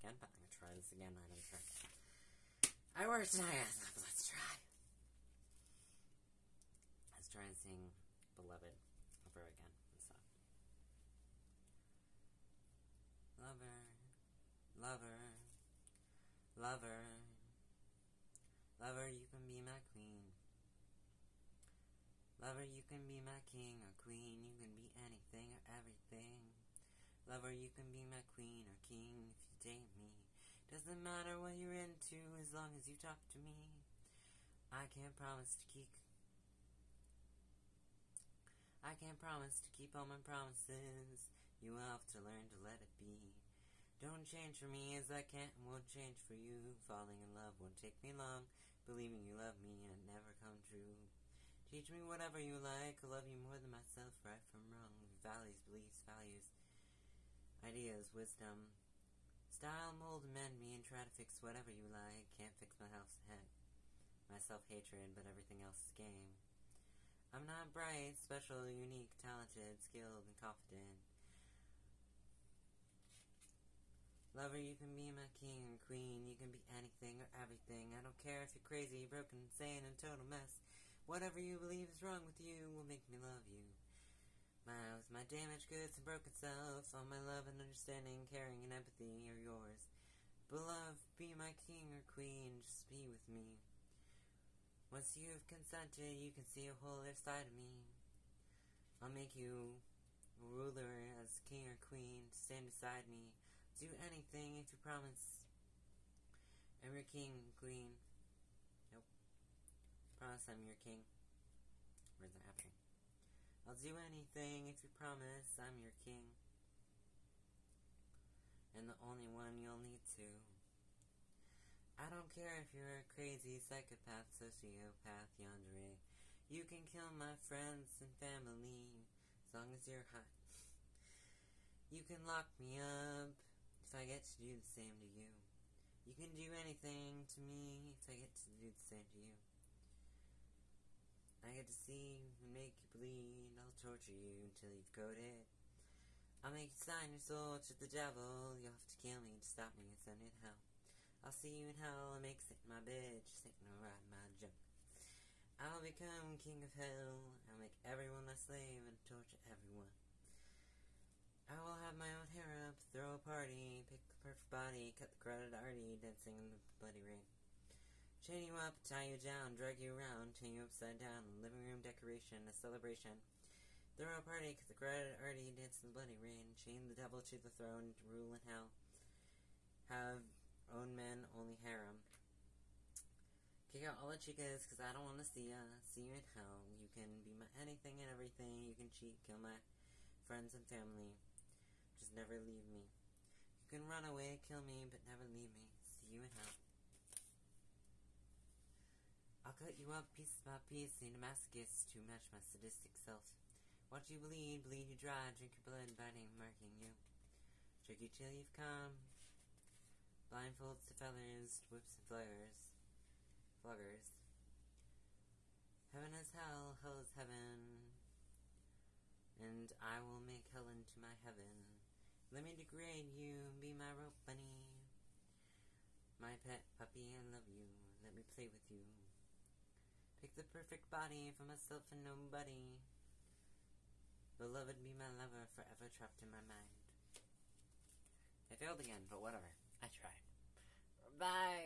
again, but I'm gonna try this again. I'm sure. I worked tonight, but let's try. Let's try and sing Beloved over again and stuff. Lover, lover, lover, lover, you can be my queen. Lover, you can be my king or queen. You can be anything or everything. Lover, you can be my queen or king if you date me. Doesn't matter what you're into as long as you talk to me. I can't promise to keep all my promises. You will have to learn to let it be. Don't change for me as I can't and won't change for you. Falling in love won't take me long. Believing you love me and it never come true. Teach me whatever you like. I'll love you more than myself, right from wrong. Values, beliefs, values, ideas, wisdom. Style, mold, amend me and try to fix whatever you like. Can't fix my self-hatred, but everything else is game. I'm not bright, special, unique, talented, skilled, and confident. Lover, you can be my king or queen. You can be anything or everything. I don't care if you're crazy, broken, insane, and total mess. Whatever you believe is wrong with you will make me love you. My damaged goods and broken self, all my love and understanding, caring and empathy are yours. Beloved, be my king or queen, just be with me. Once you've consented, you can see a whole other side of me. I'll make you a ruler as king or queen to stand beside me. Do anything if you promise. I'm your king, queen. Nope. Promise I'm your king. Where's that happening? I'll do anything if you promise I'm your king. And the only one you'll need to. I don't care if you're a crazy psychopath, sociopath, yandere. You can kill my friends and family as long as you're hot. You can lock me up if I get to do the same to you. You can do anything to me if I get to do the same to you. I get to see you and make you bleed. I'll torture you until you've coded. I'll make you sign your soul to the devil. You'll have to kill me to stop me and send me to hell. I'll see you in hell and make Satan my bitch. Satan will ride my junk. I'll become king of hell. I'll make everyone my slave and torture everyone. I will have my own hair up, throw a party, pick the perfect body, cut the crowded arty, dancing in the bloody rain. Chain you up, tie you down, drag you around, turn you upside down, living room decoration, a celebration. Throw a party, cut the crowded arty, dance in the bloody rain. Chain the devil to the throne, to rule in hell. Have own men, only harem. Kick out all the chicas, cause I don't wanna see ya. See you in hell. You can be my anything and everything. You can cheat, kill my friends and family. Just never leave me. You can run away, kill me, but never leave me. See you in hell. I'll cut you up piece by piece, need a masochist to match my sadistic self. Watch you bleed, bleed you dry, drink your blood, biting, marking you. Trick you till you've come. Blindfolds to feathers, whips and floggers. Heaven is hell, hell is heaven. And I will make hell into my heaven. Let me degrade you, be my rope bunny. My pet puppy, I love you, let me play with you. Pick the perfect body for myself and nobody. Beloved, be my lover, forever trapped in my mind. I failed again, but whatever.